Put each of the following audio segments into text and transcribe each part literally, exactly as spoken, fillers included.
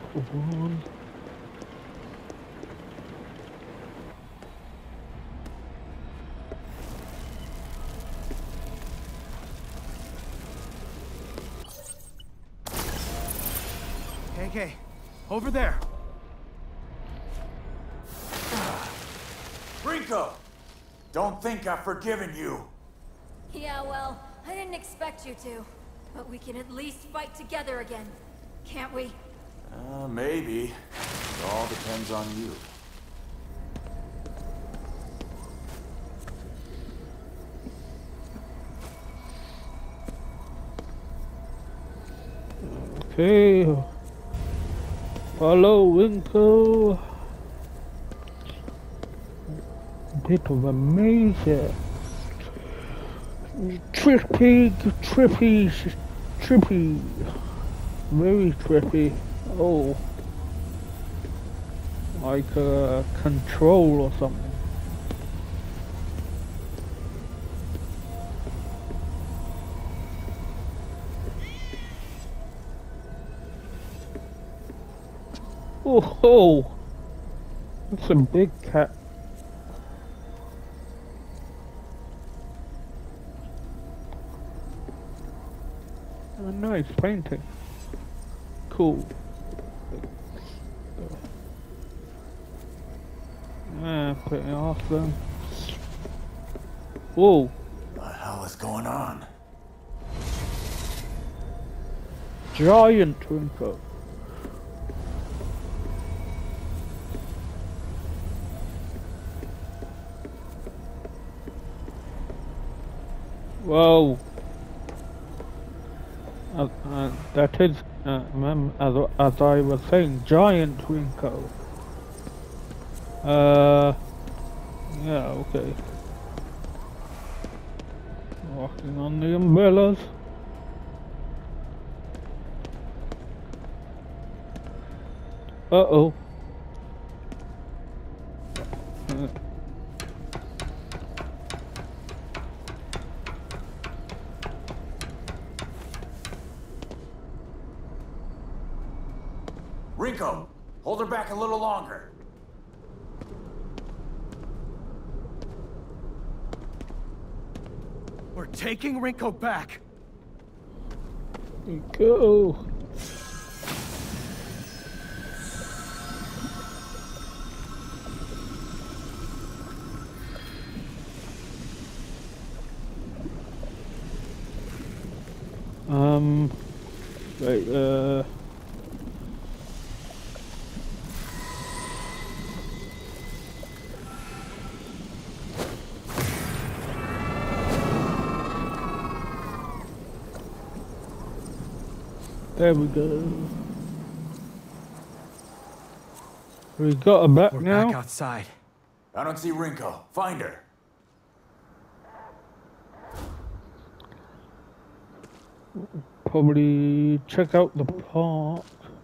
One. Okay, okay. Over there. Rico! Don't think I've forgiven you. Yeah, well, I didn't expect you to. But we can at least fight together again. Can't we? Uh, maybe. It all depends on you. Okay. Follow Winkle. Bit of a major. Trippy, trippy, trippy. Very trippy. Oh. Like a control or something. Oh ho! That's a big cat. A nice painting. Cool. Yeah, pretty awesome. Whoa! What the hell is going on? Giant twinkle. Whoa! Uh, uh, that is, uh, mem as, as I was saying, giant twinkle. Uh, yeah, okay. Walking on the umbrellas. Uh-oh. Uh, Rico! Hold her back a little longer. We're taking Rinko back. go. Um, right, uh... there we go. We got her back We're now. back outside. I don't see Rinko. Find her. Probably check out the park.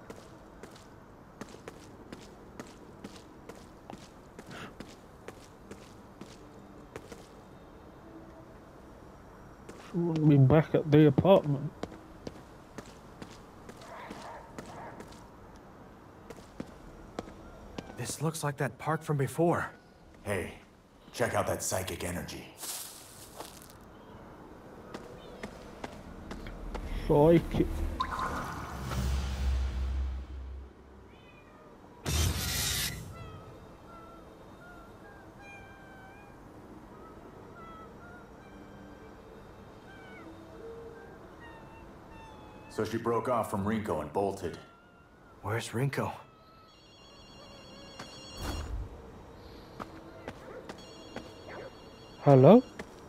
She wouldn't be back at the apartment. This looks like that park from before. Hey, check out that psychic energy. Psychic. So she broke off from Rinko and bolted. Where's Rinko? Hello?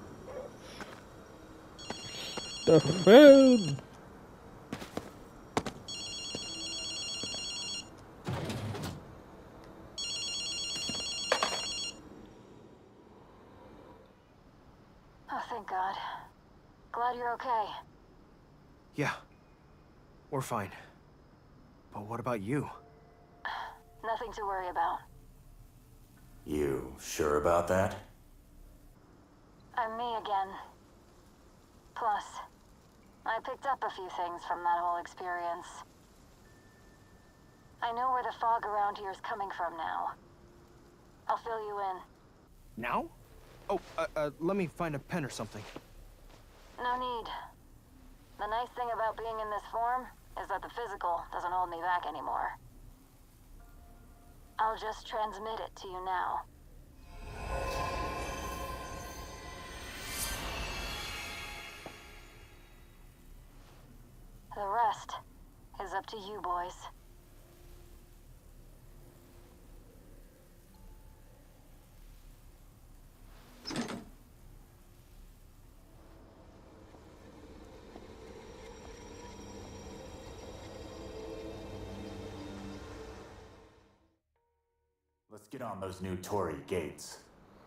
The phone! Oh, thank God. Glad you're okay. Yeah, we're fine. But what about you? Nothing to worry about. You sure about that? I'm me again. Plus, I picked up a few things from that whole experience. I know where the fog around here is coming from now. I'll fill you in. Now? Oh, uh, uh, let me find a pen or something. No need. The nice thing about being in this form is that the physical doesn't hold me back anymore. I'll just transmit it to you now. The rest is up to you, boys. Let's get on those new Torii gates.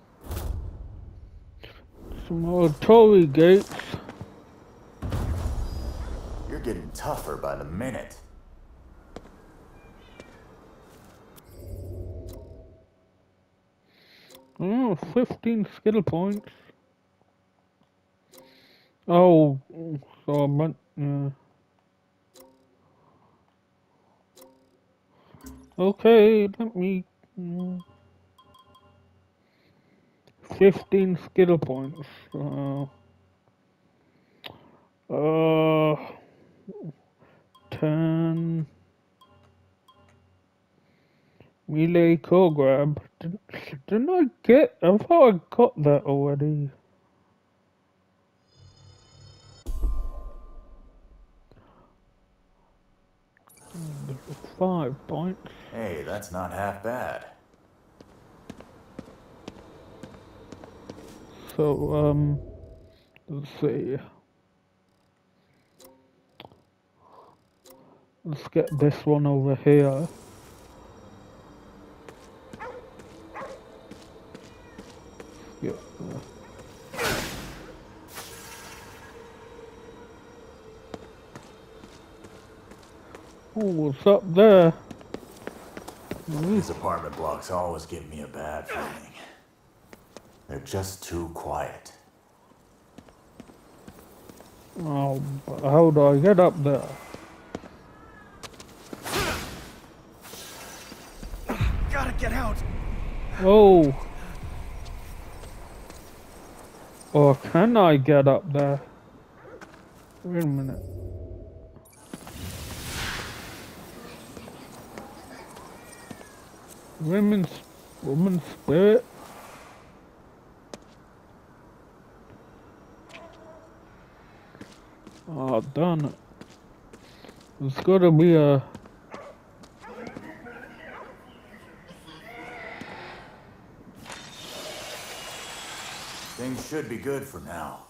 Some more Torii gates. You're getting tougher by the minute. Oh, fifteen skill points. Oh, so I meant, yeah. Okay, let me... Mm, fifteen skill points. Uh, uh, ten... Melee core grab. Didn't, didn't I get... I thought I got that already. Five points. Hey, that's not half bad. So, um, let's see. Let's get this one over here. Yeah. Oh, what's up there? These apartment blocks always give me a bad feeling. They're just too quiet. Oh, but how do I get up there? Gotta get out! Oh. Or can I get up there? Wait a minute. Women's, woman's spirit? Oh, darn it. There's gotta be a... Things should be good for now.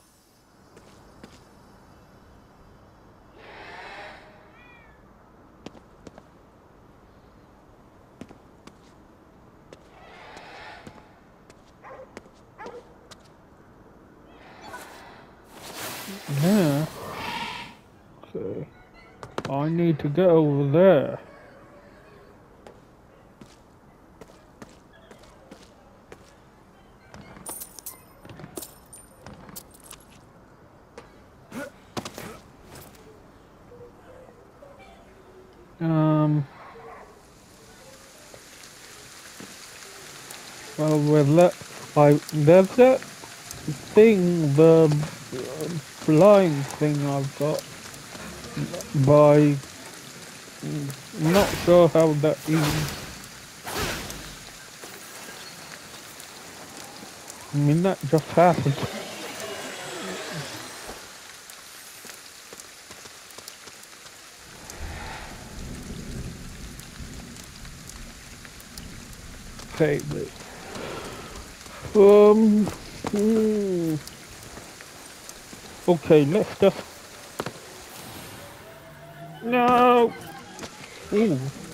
Yeah. Okay. I need to get over there. Um. Well, with that, I there's that thing, the uh, flying thing I've got. By I'm not sure how that even. I mean, that just happened. Save it. Um. Hmm. Okay, let's just. No. Ooh.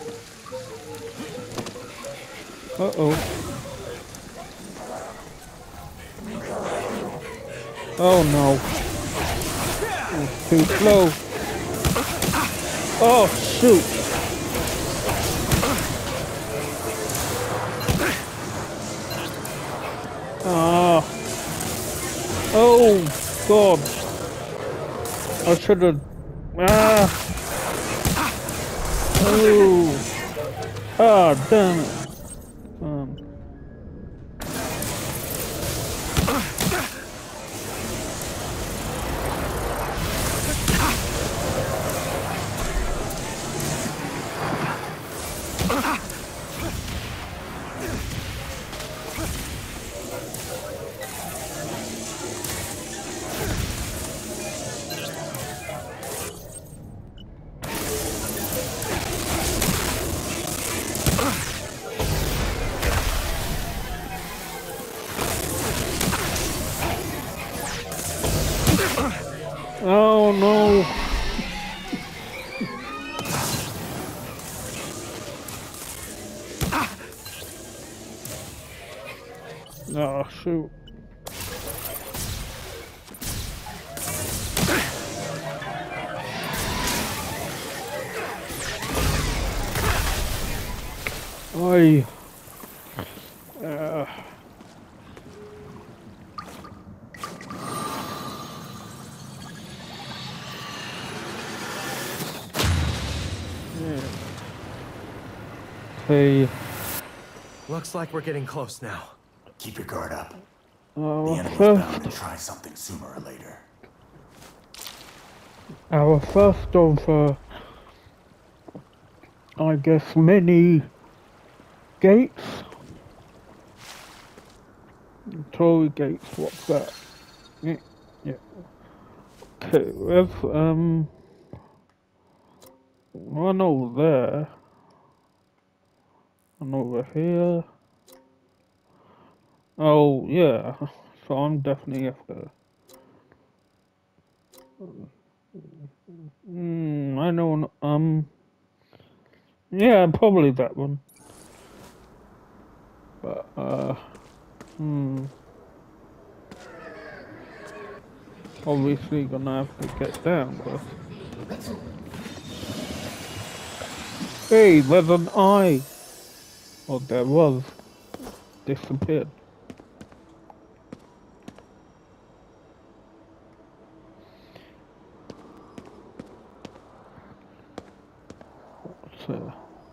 Uh oh. Oh no. It's too slow. Oh shoot. Ah. Oh god. I should have. Ah. Oh. Ah, damn it. Um. Oh no! Oh shoot. Oi. Uh. Hey. Looks like we're getting close now. Keep your guard up. Our The enemy's first, bound to try something sooner or later. our first of, uh, I guess, many gates. Torii gates. What's that? Yeah. Yeah. Okay. There's um one over there. One over here. Oh yeah, so I'm definitely after. Hmm, I know. Um, yeah, probably that one. But uh, hmm, obviously gonna have to get down. But hey, there's an eye. Oh, there was. Disappeared. So.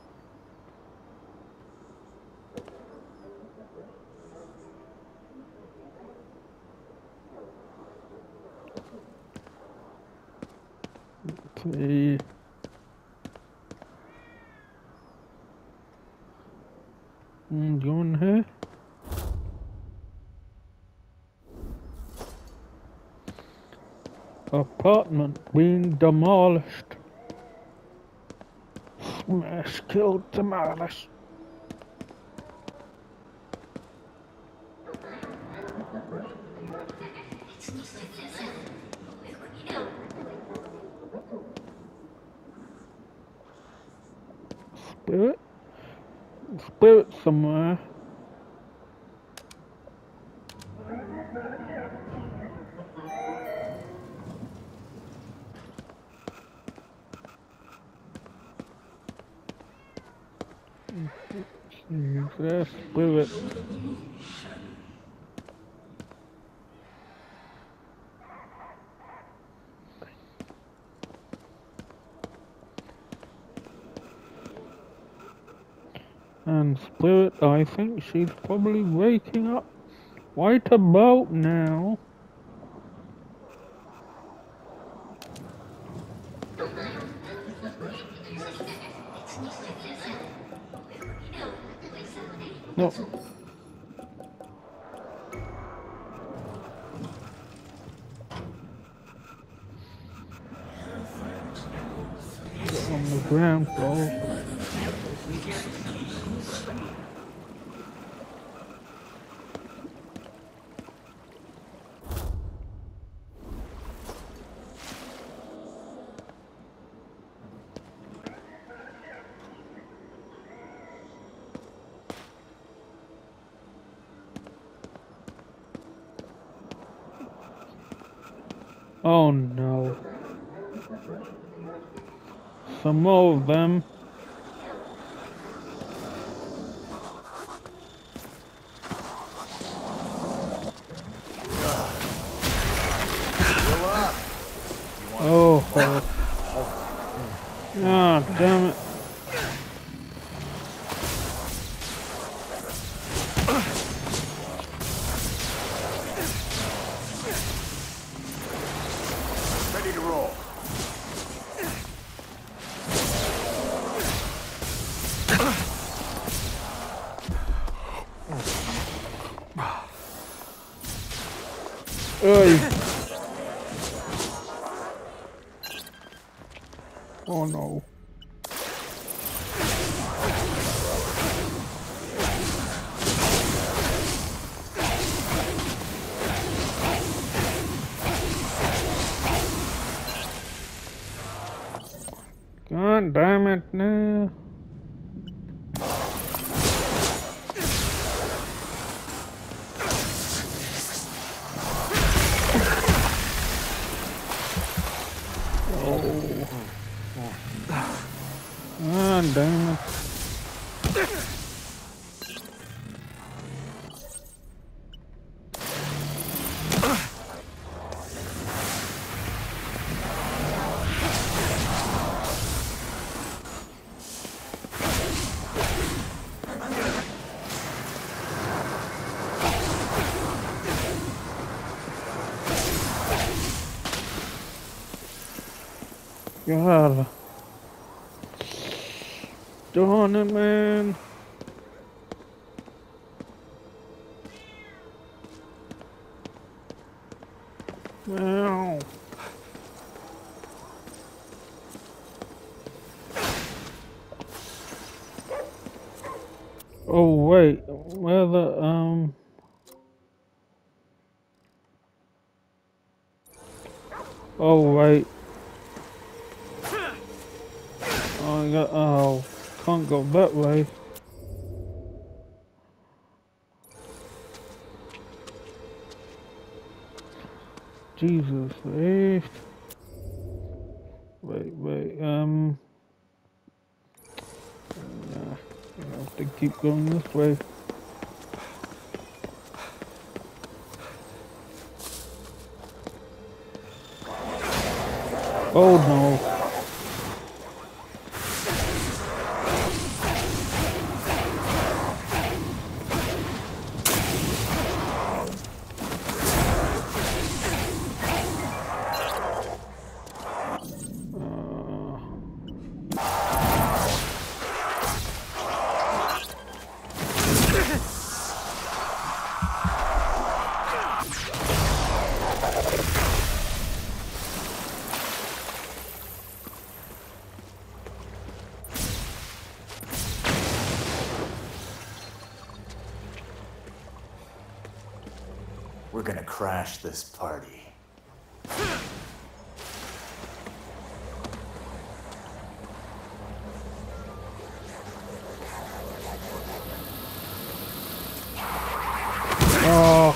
Okay. Mm, you in here? Apartment being demolished. Smash, kill, demolish. Spirit? Spirit somewhere. There's spirit. And spirit, I think she's probably waking up right about now. No. On the ground floor. Oh no. Some more of them. Oh, oh. Ah, damn it. God damn it now. Oh. God damn it. God. Darn it, man. Ow. Oh, wait. Where the, um... Oh, wait. Oh, I got, oh, can't go that way. Jesus, eh? Wait, wait, um... Nah, I have to keep going this way. Oh, no. We're gonna crash this party. Oh.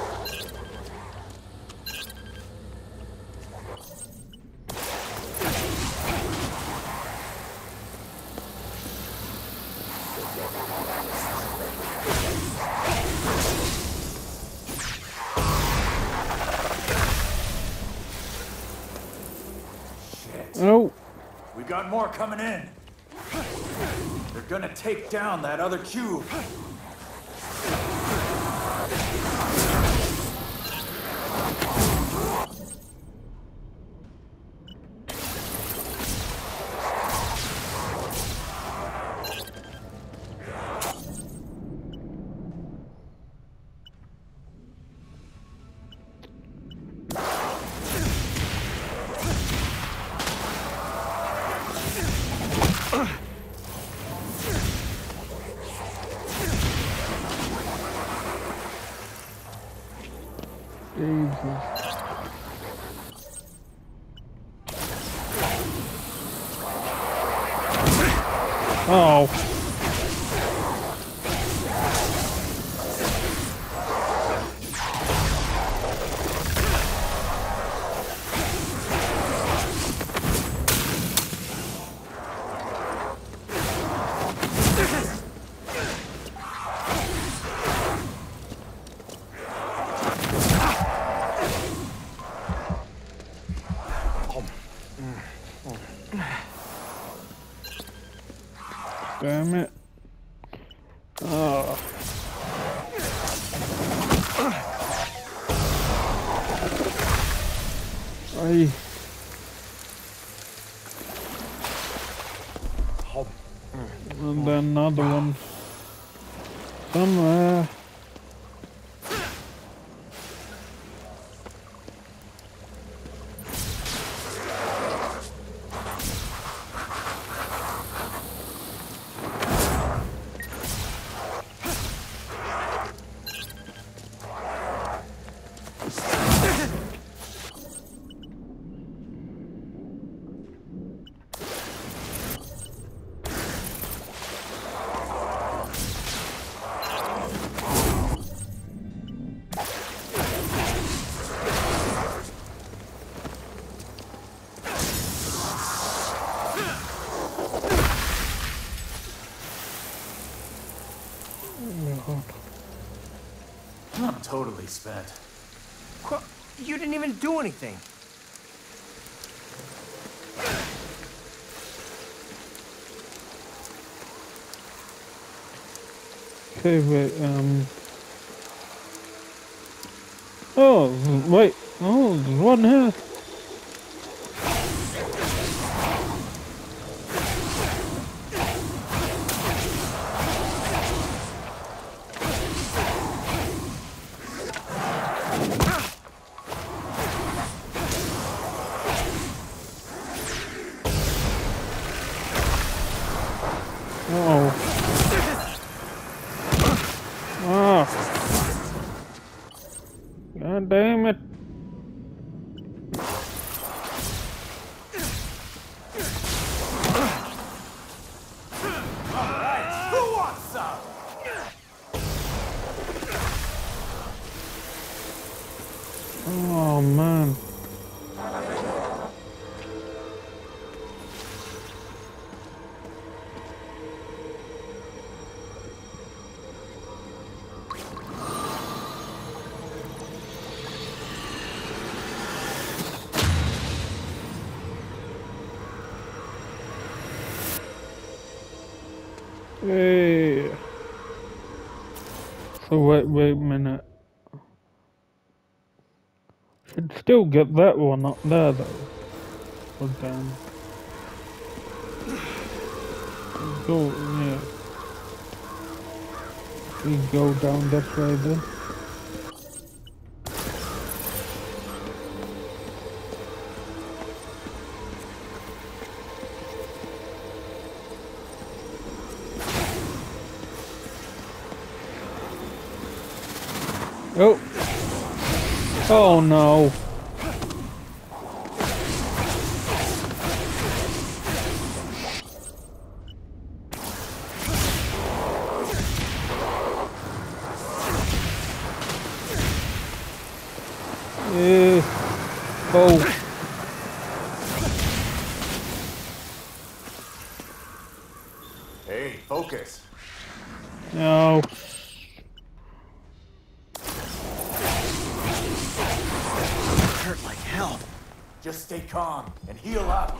Oh. We got more coming in. They're gonna take down that other cube. Jesus. Oh. Damn it. Oh. Ay. And then another one. Somewhere. God. I'm totally spent. Qu- You didn't even do anything. Okay, wait, um... Oh, wait. Oh, there's one here. Oh. Ah. God damn it. Who wants some? Oh, man. Hey. So wait, wait a minute. Should still get that one up there though. Or down. Go, yeah. We go down this way then. Oh. Oh no. Eh. Oh. Hey, focus. No. Hurt like hell. Just stay calm and heal up.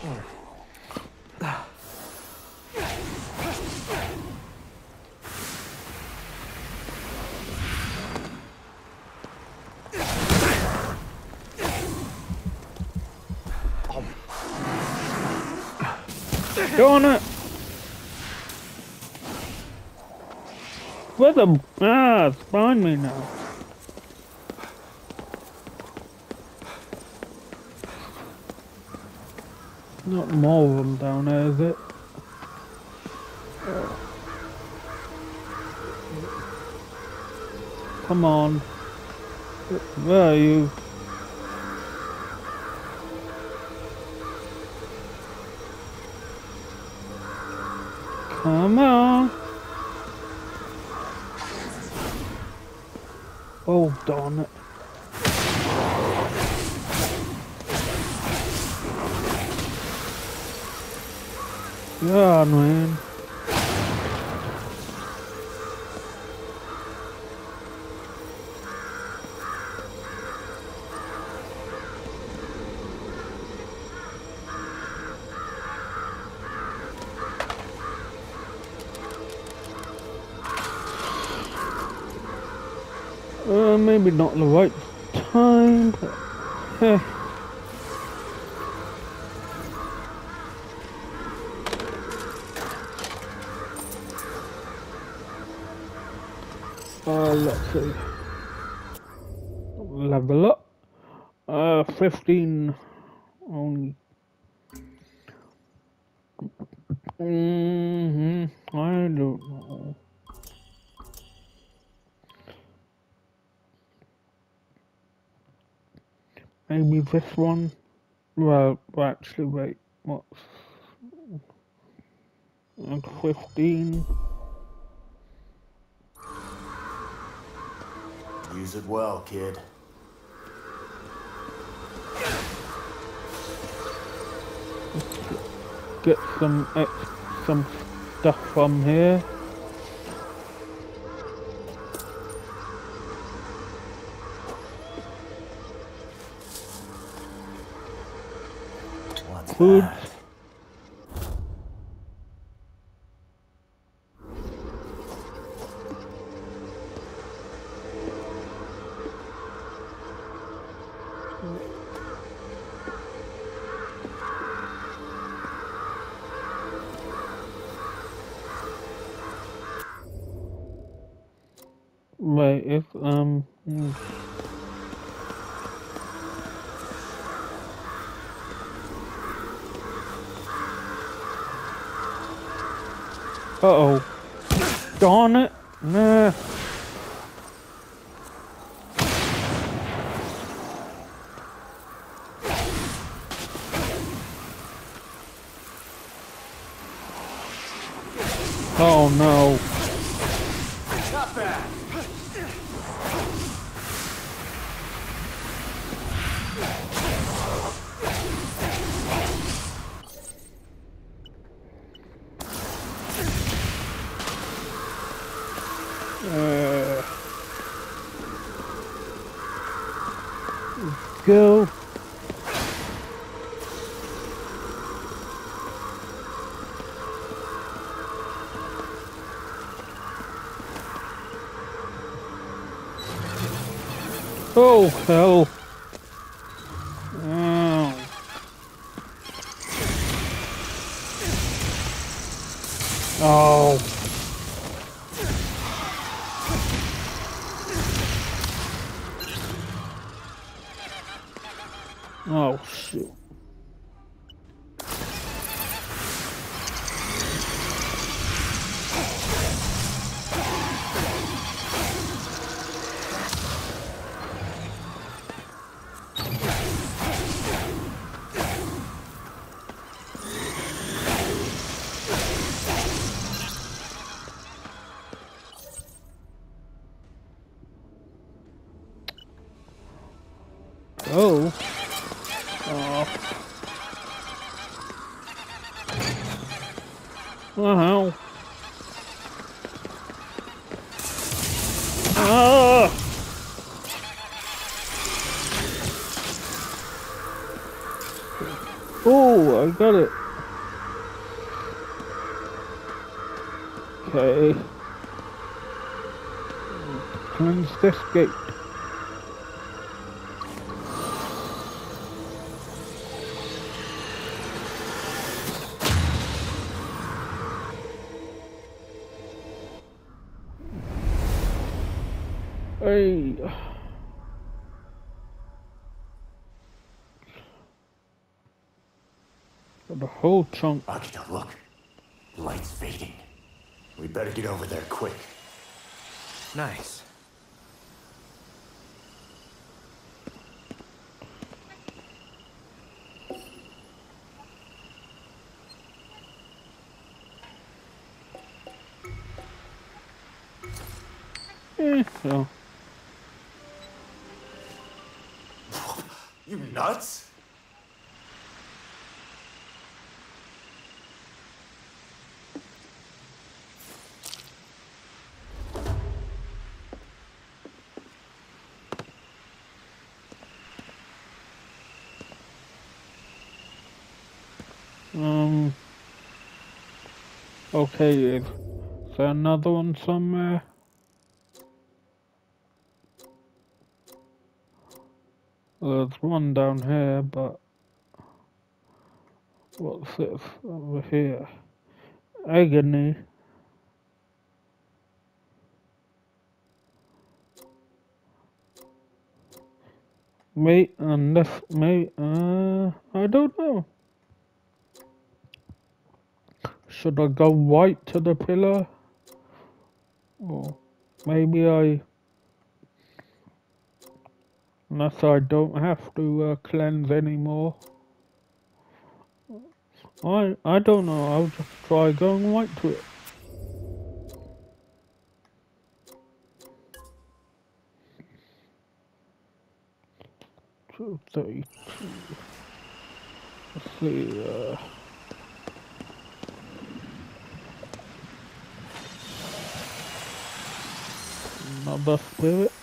Go on it. Where the ah? It's behind me now. Not more of them down there, is it? Oh. Come on. Where are you? Come on. Oh, darn it. God, man. Uh, maybe not the right time, but eh. Uh, let's see. Level up. Uh, fifteen only. Mm-hmm. I don't know. Maybe this one. Well, actually, wait. What's like fifteen? Use it well, kid. Get some ex some stuff from here. food. that? Wait, if um. hmm. Uh oh. Darn it. Nah. Oh no. Not bad. Uh, go. Oh hell. Oh. Oh. Oh shoot. Oh. Oh. Wow. Ah. Oh, I got it. Okay. Cleanse this gate. Hey. Got a whole chunk. Akita, look. Light's fading. We better get over there quick. Nice. Eh, so. You nuts? Um. Okay, is there another one somewhere? There's one down here, but what's this over here? Agony. Wait, unless, may, uh, I don't know. Should I go right to the pillar? Or maybe I, unless I don't have to uh, cleanse anymore. I, I don't know, I'll just try going right to it. two thirty-two. Let's see, uh... another spirit.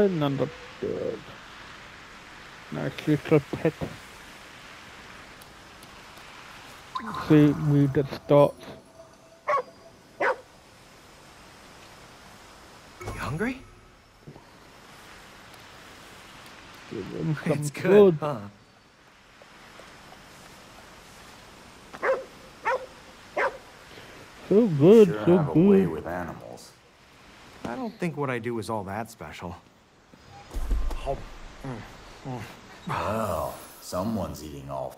fine, understood. Nice little pet. See, we just start. You hungry? Give him some It's good, food. huh? So good, Sure so have a way good. with animals. I don't think what I do is all that special. Oh. Well, someone's eating all.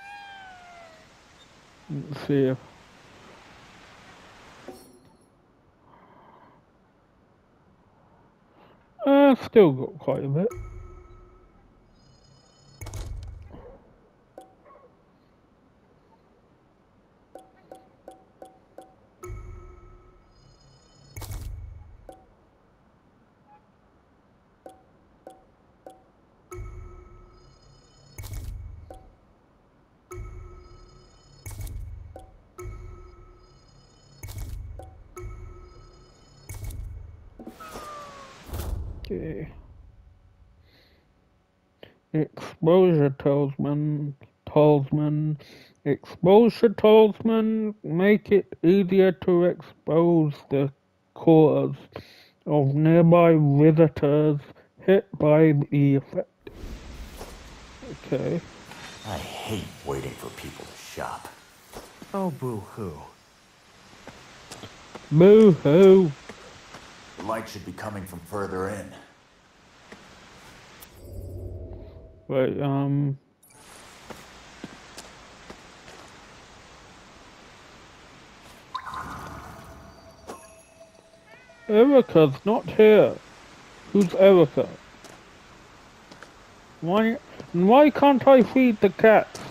Let's see if uh, still got quite a bit. Okay. Exposure talisman, talisman, exposure talisman, make it easier to expose the cores of nearby visitors hit by the effect. Okay. I hate waiting for people to shop. Oh, boo-hoo. Boo-hoo. The light should be coming from further in. Wait, um... Erica's not here. Who's Erica? Why, why can't I feed the cats?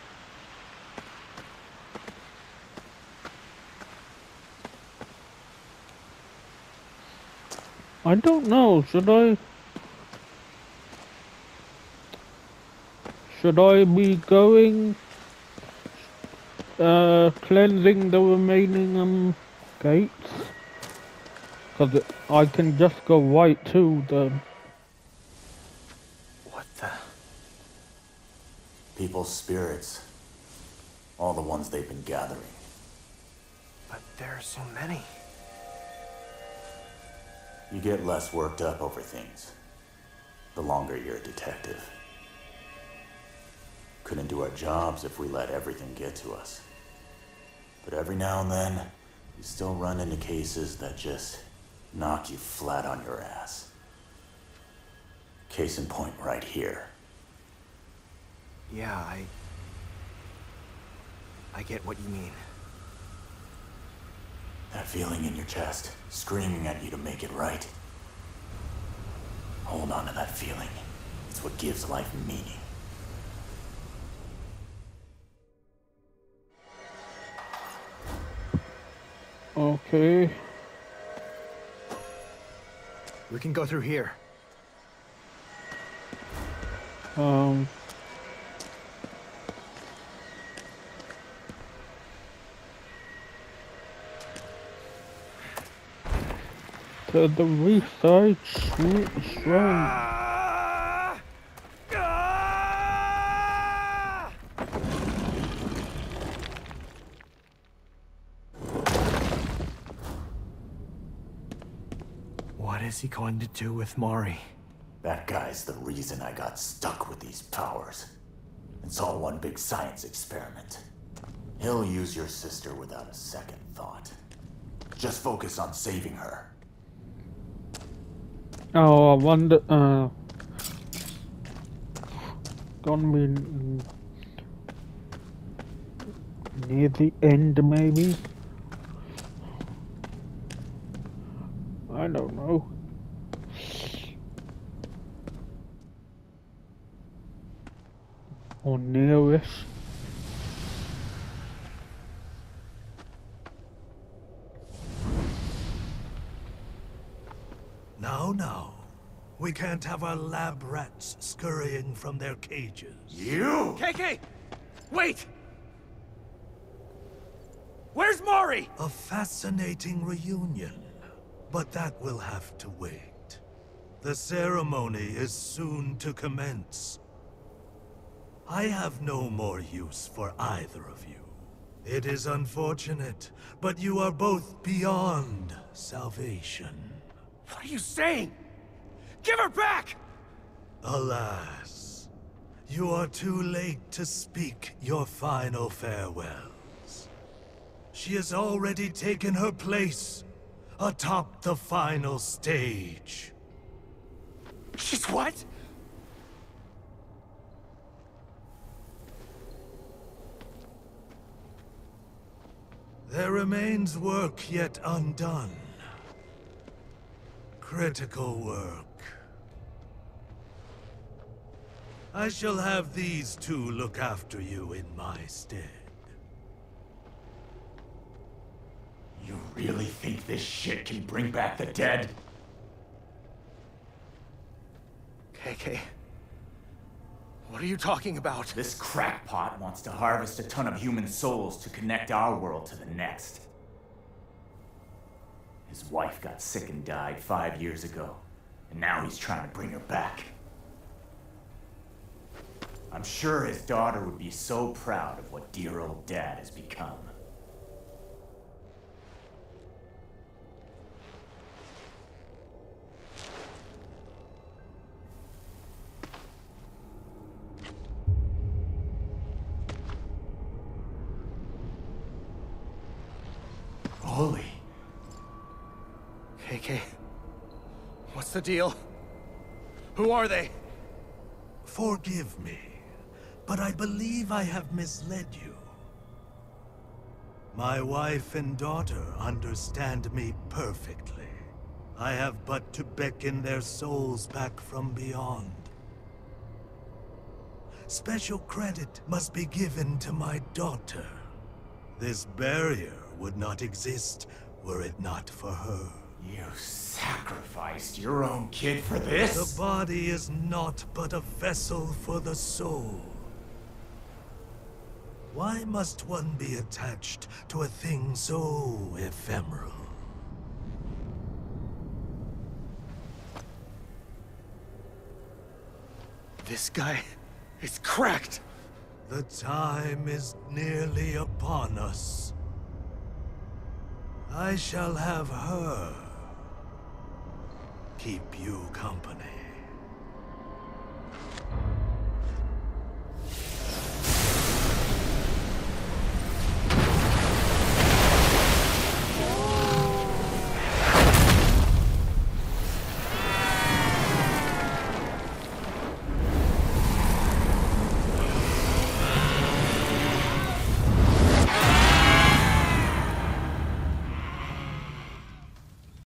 I don't know, should I? Should I be going, uh, cleansing the remaining, um, gates? Because I can just go right to the... What the? People's spirits. All the ones they've been gathering. But there are so many. You get less worked up over things, the longer you're a detective. Couldn't do our jobs if we let everything get to us. But every now and then, you still run into cases that just knock you flat on your ass. Case in point right here. Yeah, I... I get what you mean. That feeling in your chest, screaming at you to make it right. Hold on to that feeling. It's what gives life meaning. Okay. We can go through here. Um... To the research shrine. What is he going to do with Mari? That guy's the reason I got stuck with these powers. It's all one big science experiment. He'll use your sister without a second thought. Just focus on saving her. Oh, I wonder, uh... Gonna be... near the end, maybe? I don't know. Or nearish. No, no. We can't have our lab rats scurrying from their cages. You? K K! Wait! Where's Mari? A fascinating reunion, but that will have to wait. The ceremony is soon to commence. I have no more use for either of you. It is unfortunate, but you are both beyond salvation. What are you saying? Give her back! Alas, you are too late to speak your final farewells. She has already taken her place atop the final stage. She's what? There remains work yet undone. Critical work. I shall have these two look after you in my stead. You really think this shit can bring back the dead? K K. What are you talking about? This crackpot wants to harvest a ton of human souls to connect our world to the next. His wife got sick and died five years ago, and now he's trying to bring her back. I'm sure his daughter would be so proud of what dear old dad has become. Holy. K K. What's the deal? Who are they? Forgive me, but I believe I have misled you. My wife and daughter understand me perfectly. I have but to beckon their souls back from beyond. Special credit must be given to my daughter. This barrier would not exist were it not for her. You sacrificed your own kid for this? The body is not but a vessel for the soul. Why must one be attached to a thing so ephemeral? This guy is cracked! The time is nearly upon us. I shall have her keep you company.